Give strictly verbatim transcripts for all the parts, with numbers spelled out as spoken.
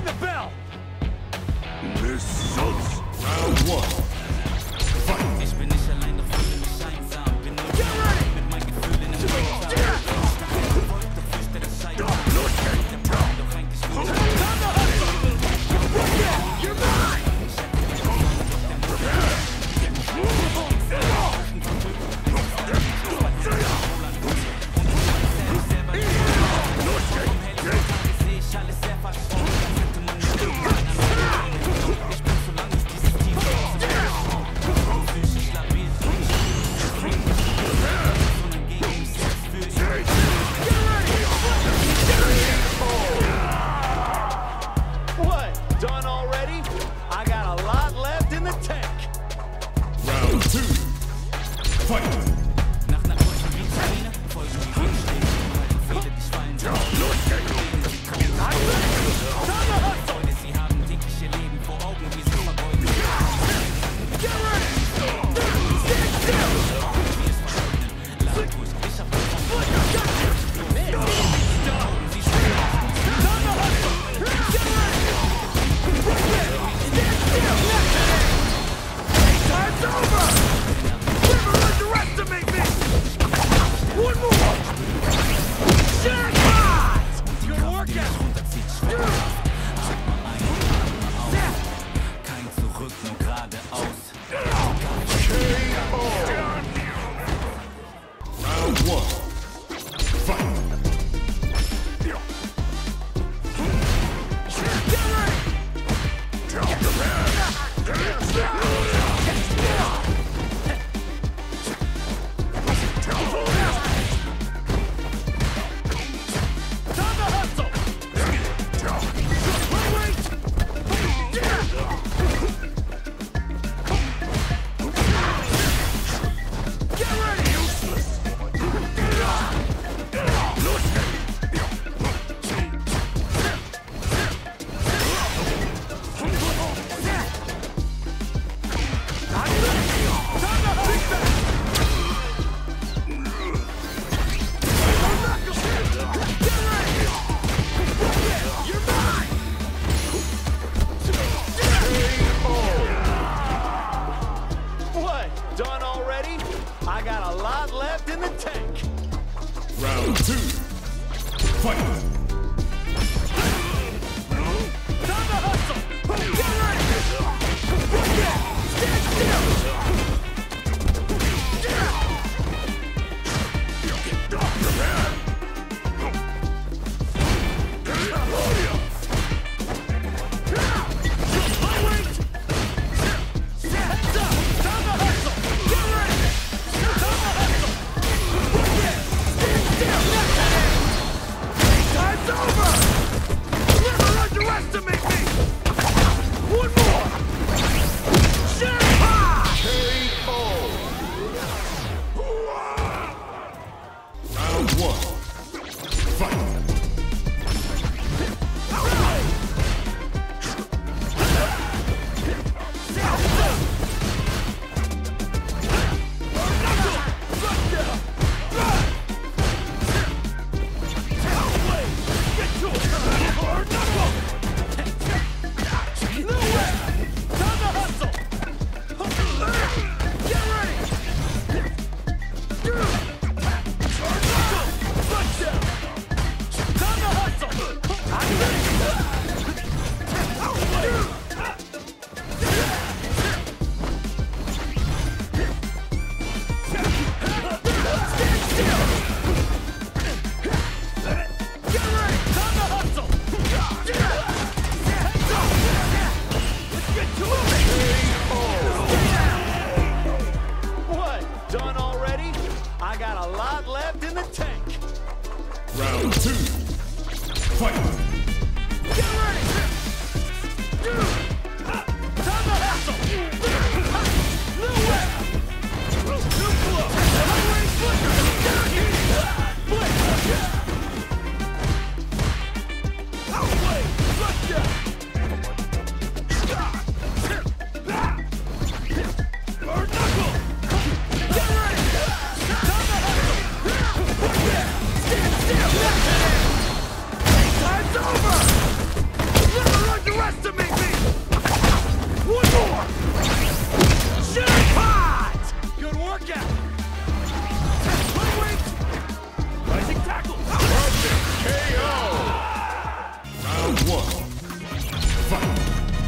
the bell! Missiles! Round one. Fight! Ich bin nicht allein, doch fühle mich einsam. Bin nur Get ready! mit meinen Gefühlen im Winter. Doch fürchte das Scheitern. Doch eigentlich nur Time to hustle! Yeah, you're mine! What? Done already? I got a lot left in the tank. Round two. Fight! nach einer kurzen Vitrine folgen die Windschläge. Viele, die fallen sind. Freunde, sie haben tägliche Leben vor Augen, wie sie vergeuden. Get ready! Stand still! Wie es verleugnen. Lagerkurs, ich hab Time's over! Never underestimate me! One more! Jackpot! Good workout! kein Zurück, nur geradeaus. Round one. Fight! Done already? I got a lot left in the tank. Round two. Fight! Time to hustle! Get ready! Yeah, stand still! Time's over! Never underestimate me! One more! Jackpot! K O! Round one. Fight! What? Done already? I got a lot left in the tank. Round two. Fight! Get ready! Time to hustle! New way! New flow! High-range flicker! Down here! Blitz! Outway! Gotcha! Bird knuckle! Get ready! Time to hustle! Yeah! Stand still! Time's over! Round one. Fight.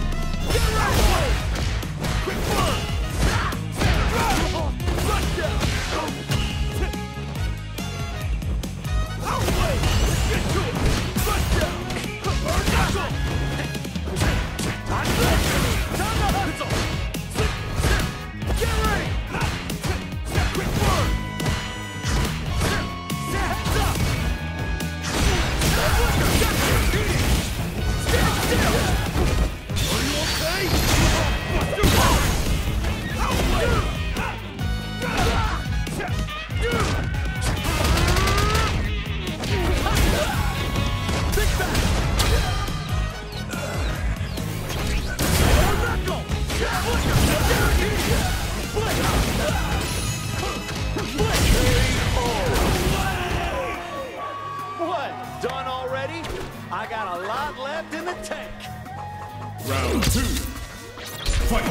What? Done already? I got a lot left in the tank. Round two. Fight.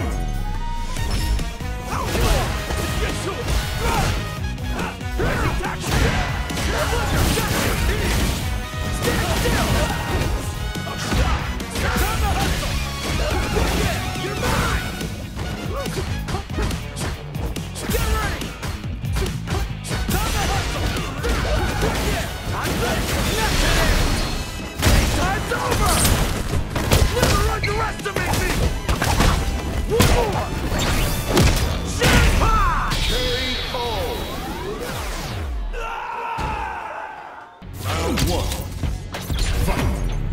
Time's over! Never underestimate me! Round one. Fight.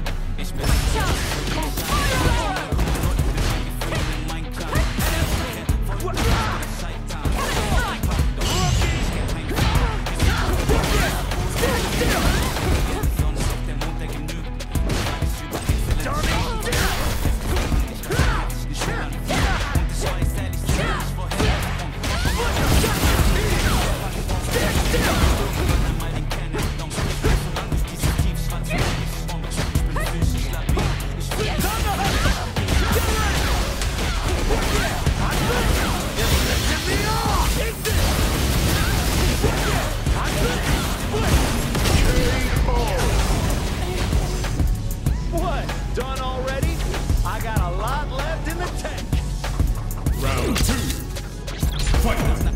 What? Done already? I got a lot left in the tank. Round two. Fight.